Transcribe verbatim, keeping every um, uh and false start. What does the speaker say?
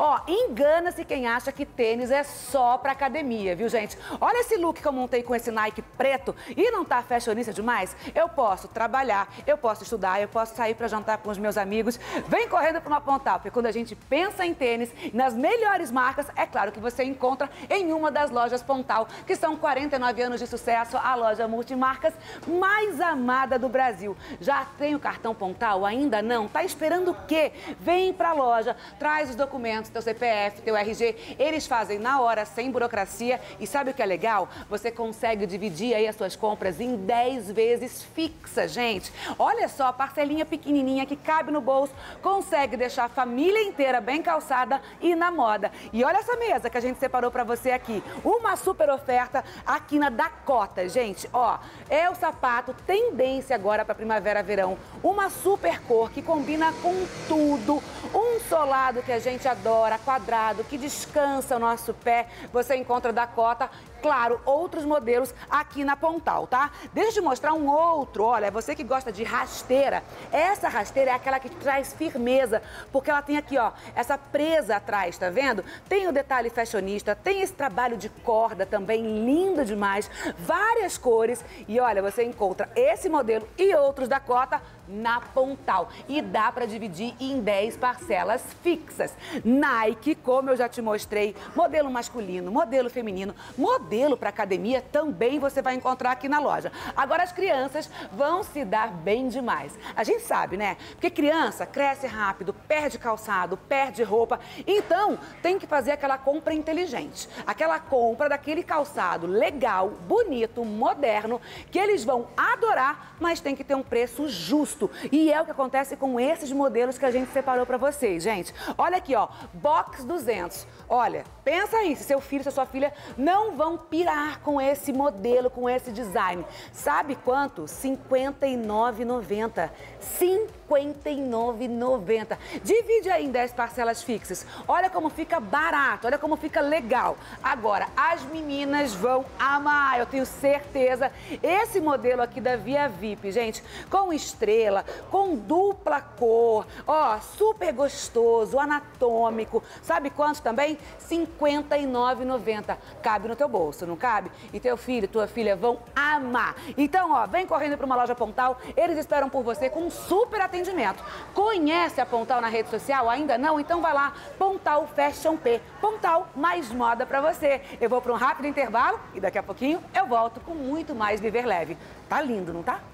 Ó, engana-se quem acha que tênis é só pra academia, viu, gente? Olha esse look que eu montei com esse Nike preto e não tá fashionista demais? Eu posso trabalhar, eu posso estudar, eu posso sair pra jantar com os meus amigos. Vem correndo pra uma Pontal, porque quando a gente pensa em tênis, nas melhores marcas, é claro que você encontra em uma das lojas Pontal, que são quarenta e nove anos de sucesso, a loja multimarcas mais amada do Brasil. Já tem o cartão Pontal? Ainda não? Tá esperando o quê? Vem pra loja, traz os documentos, teu C P F, teu R G, eles fazem na hora, sem burocracia. E sabe o que é legal? Você consegue dividir aí as suas compras em dez vezes fixa, gente. Olha só, a parcelinha pequenininha que cabe no bolso, consegue deixar a família inteira bem calçada e na moda. E olha essa mesa que a gente separou pra você aqui. Uma super oferta aqui na Dakota, gente. Ó, é o sapato tendência agora pra primavera-verão. Uma super cor que combina com tudo. Um solado que a gente adora, quadrado, que descansa o nosso pé. Você encontra Dakota, claro, outros modelos aqui na Pontal, tá? Deixa eu te mostrar um outro. Olha, você que gosta de rasteira, essa rasteira é aquela que traz firmeza, porque ela tem aqui, ó, essa presa atrás, tá vendo? Tem o detalhe fashionista, tem esse trabalho de corda também, lindo demais, várias cores. E olha, você encontra esse modelo e outros Dakota na Pontal. E dá pra dividir em dez parcelas fixas. Nike, como eu já te mostrei, modelo masculino, modelo feminino, modelo para academia também você vai encontrar aqui na loja. Agora as crianças vão se dar bem demais. A gente sabe, né? Porque criança cresce rápido, perde calçado, perde roupa. Então, tem que fazer aquela compra inteligente. Aquela compra daquele calçado legal, bonito, moderno, que eles vão adorar, mas tem que ter um preço justo. E é o que acontece com esses modelos que a gente separou para vocês, gente. Olha aqui, ó, Box duzentos. Olha, pensa aí, se seu filho, se a sua filha não vão pirar com esse modelo, com esse design. Sabe quanto? cinquenta e nove reais e noventa centavos. cinquenta e nove reais e noventa centavos. Divide aí em dez parcelas fixas. Olha como fica barato, olha como fica legal. Agora, as meninas vão amar, eu tenho certeza. Esse modelo aqui da Via V I P, gente, com estrela, com dupla cor, ó, super gostoso, anatômico. Sabe quanto também? cinquenta e nove reais e noventa centavos. Cabe no teu bolso, não cabe? E teu filho, tua filha vão amar. Então, ó, vem correndo para uma loja Pontal, eles esperam por você com um super atendimento. Conhece a Pontal na rede social? Ainda não? Então vai lá, Pontal Fashion P. Pontal, mais moda pra você. Eu vou para um rápido intervalo e daqui a pouquinho eu volto com muito mais Viver Leve. Tá lindo, não tá?